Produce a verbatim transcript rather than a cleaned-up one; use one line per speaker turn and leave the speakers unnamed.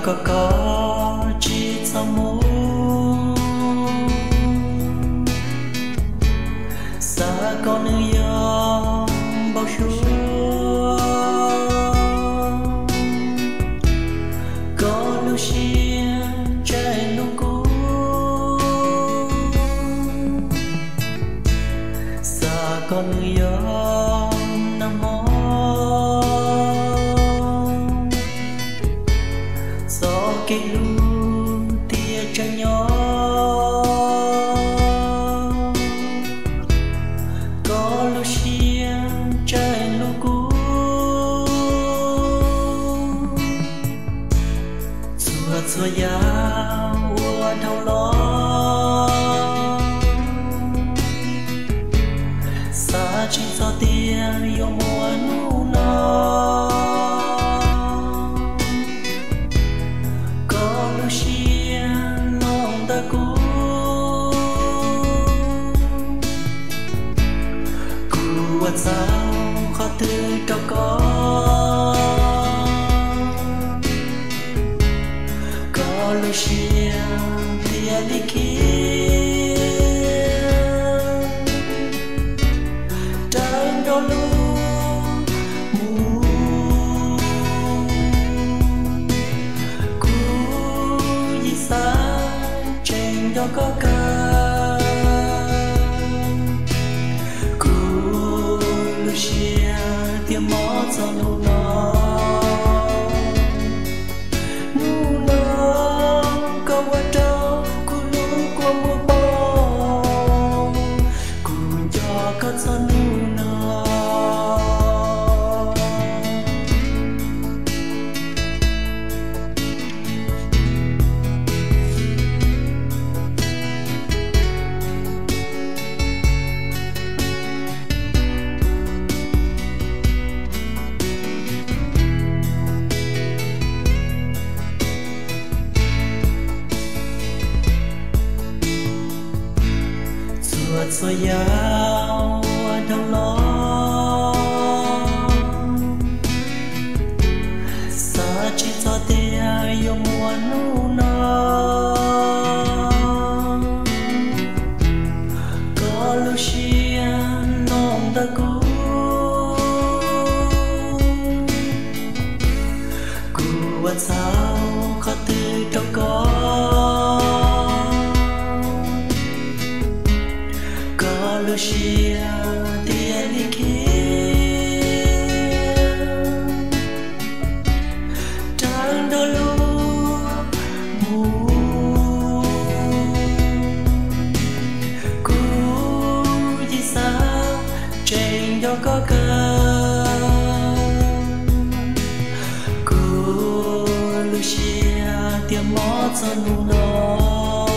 có có chỉ sao mũ xa con nữ yêu bao chúa có lưu xuyên trái lúc cũ xa con nữ yêu nằm mơ gió cây lu tia trăng nhỏ có lúc xuyên trái lúc cũ xua xua dao ua thâu lo xa trên gió tia yêu mùa nụ nọ có lúc xuyên lòng ta cũ cũ quạt sao khó tư cho có có lúc xuyên tia đi kia trăng đôi lúc mù cũ gì xa trên đó có ca cũ lúc xưa tiếng mót gió nụ nọ nụ nọ có qua trâu cũ lúc qua mùa bóng cũ cho có gió nụ nọ suốt xua dao đâu lo xa trên gió tia yêu mùa nụ nọ có lúc xuyên lòng ta cũ cũ quạt sao khó tư cho có có lúc xưa tia đi kia trăng đôi lúc mù cũ gì xa trên đó có ca cũ lúc xưa tia mót gió nụ nọ